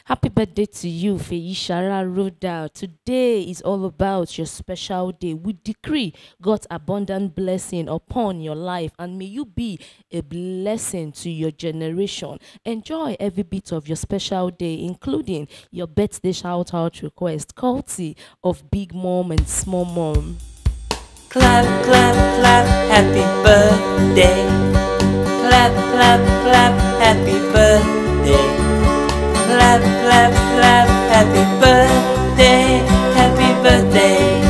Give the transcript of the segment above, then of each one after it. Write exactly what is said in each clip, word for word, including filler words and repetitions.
Happy birthday to you, Feishara Roda. Today is all about your special day. We decree God's abundant blessing upon your life, and may you be a blessing to your generation. Enjoy every bit of your special day, including your birthday shout-out request, courtesy of Big Mom and Small Mom. Clap, clap, clap, happy birthday. Clap, clap, clap, happy birthday. Clap, clap, clap, happy birthday. Happy birthday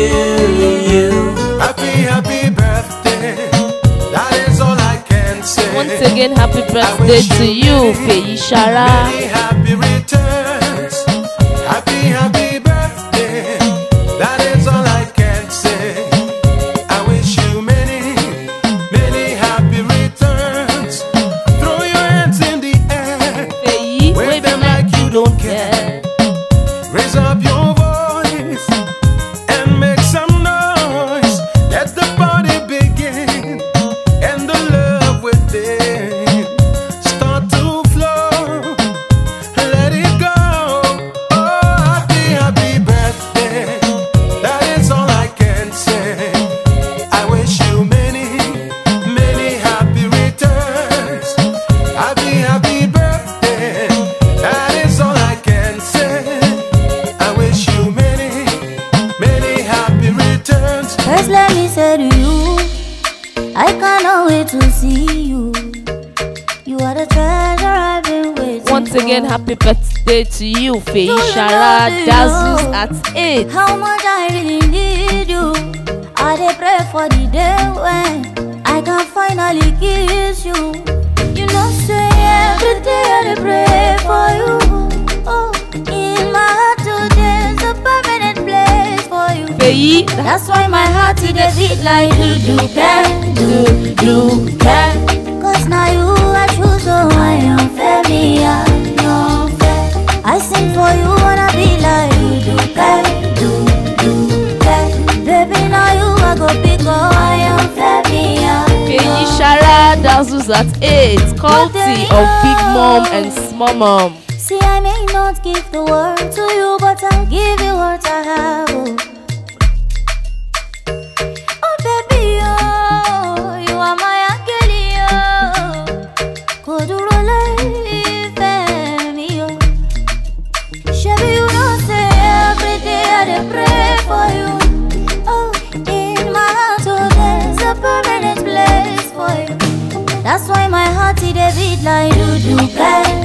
to you. Happy, happy birthday. That is all I can say. Once again, happy birthday to you, Feishara. Many happy returns. Happy, happy birthday. That is all I can say. I wish you many, many happy returns. Throw your hands in the air. Feyi, Wave them like you don't care. Raise up your voice and make some noise. Let the party begin and the love within start to flow. Let it go. Oh, happy, happy birthday. That is all I can say. I wish you many, many happy returns. Happy, happy birthday. That is all I can say. I wish you many, many happy returns. First let me say to you, I cannot wait to see you. You are the treasure I've been waiting Once again, for. happy birthday to you, you Feishara. know, Dazzles do you know at eight. How much I really need you. I dey pray for the day when I can finally kiss you. You know say every day I dey pray for you. Oh, in my heart today's a permanent place for you. Feyi, That's why my heart today beat like do do can do do can. Cause now you I choose, so I am fair, me I am fair. I sing for you wanna be like do do can do do can. Baby now you I go big, oh I am fair, me I am Feishara, Dazzles at eight. Courtesy of Big Mom and Small Mom. See, I may not give the world to you, but I'll give you what I have. Oh, oh baby, oh, you are my angel, oh. Koduro life, me, oh. Shabby, you know, say every day I dey pray for you. Oh, in my heart, oh, there's a permanent place for you. That's why my heart, it dey beat like do do can.